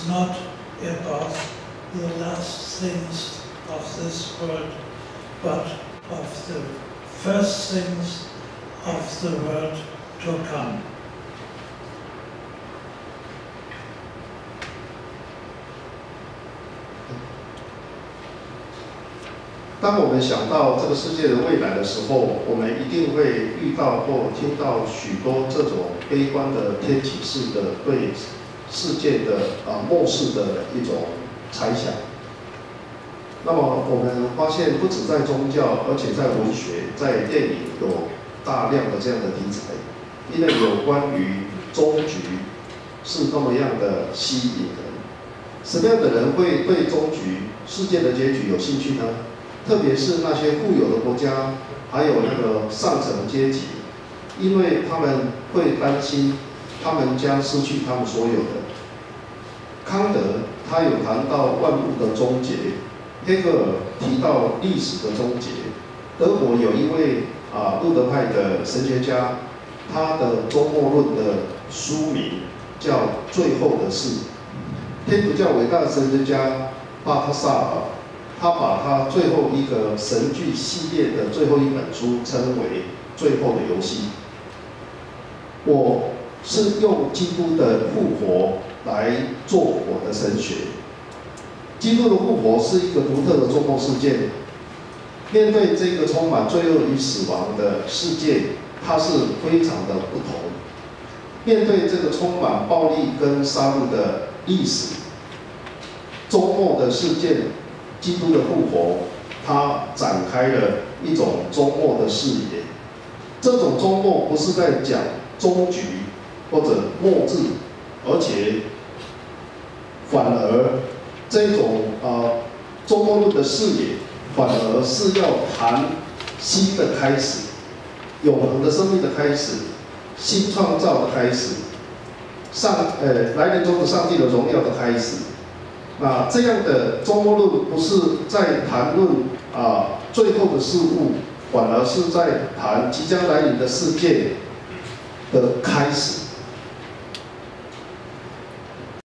is not about the last things of this world, but of the first things of the world to come. 当我们想到这个世界的未来的时候，我们一定会遇到或听到许多这种悲观的天启式的对世界的末世的一种猜想。那么我们发现，不止在宗教，而且在文学、在电影有大量的这样的题材，因为有关于终局是那么样的吸引人。什么样的人会对终局、世界的结局有兴趣呢？特别是那些富有的国家，还有那个上层阶级，因为他们会担心他们将失去他们所有的。康德他有谈到万物的终结，黑格尔提到历史的终结。德国有一位路德派的神学家，他的终末论的书名叫《最后的事》。天主教伟大的神学家巴特萨尔，他把他最后一个神剧系列的最后一本书称为《最后的游戏》。我是用基督的复活来做我的神学。基督的复活是一个独特的终末事件。面对这个充满罪恶与死亡的世界，它是非常的不同。面对这个充满暴力跟杀戮的历史，终末的事件，基督的复活，它展开了一种终末的视野。这种终末不是在讲终局或者末日，而且反而这种终末论的视野，反而是要谈新的开始，永恒的生命的开始，新创造的开始，来年中的上帝的荣耀的开始。那这样的终末论不是在谈论最后的事物，反而是在谈即将来临的世界的开始。